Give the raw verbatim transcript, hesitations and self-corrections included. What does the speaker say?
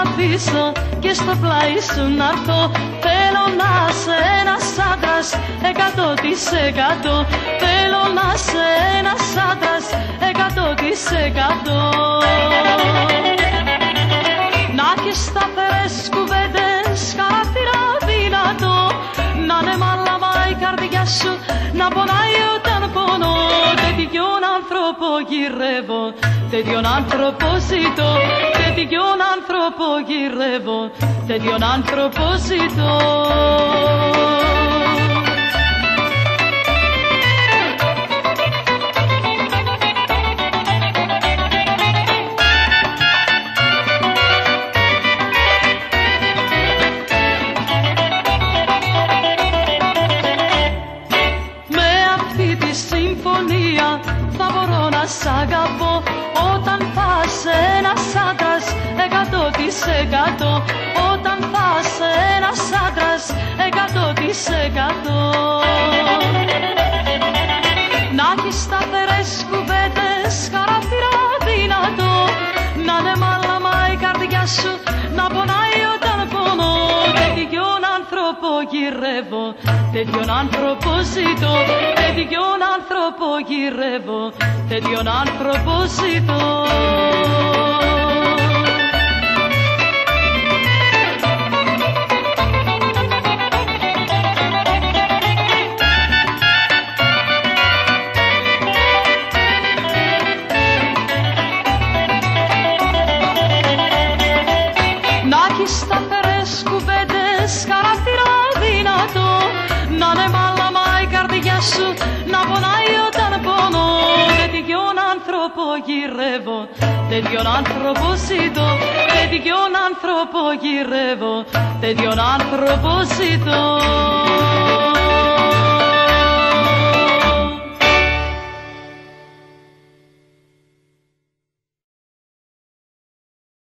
αφήσω και στο πλάι σου να έρθω. Θέλω να είσαι ένας άντρας εκατό τοις εκατό. Θέλω να είσαι ένας άντρας εκατό τοις εκατό. Να έχεις σταθερές κουβέντες, χαρακτήρα δυνατό. Να είναι μάλαμα η καρδιά σου, να πονάει όταν πονώ. Τέτοιον άνθρωπο γυρεύω, τέτοιον άνθρωπο ζητώ. Τέτοιον άνθρωπο γυρεύω, τέτοιον άνθρωπο ζητώ. Θα μπορώ να σ' αγαπώ όταν θα είσαι ένας άντρας εκατό τοις εκατό. Όταν θα είσαι ένας άντρας εκατό τοις εκατό. Να έχεις σταθερές κουβέντες, χαρακτήρα δυνατό. Να είναι μάλαμα η καρδιά σου, να πονάει όταν πονώ. Τέτοιον άνθρωπο γυρεύω, τέτοιον άνθρωπο ζητώ. Τέτοιον άνθρωπο γυρεύω, τέτοιον άνθρωπο ζητώ. Να έχεις σταθερές κουβέντες, χαρακτήρα δυνατό. Να είναι μάλαμα η καρδιά σου, να πονάει όταν πονώ. Τέτοιον άνθρωπο γυρεύω, τέτοιον άνθρωπο ζητώ. Τέτοιον άνθρωπο γυρεύω, τέτοιον άνθρωπο ζητώ.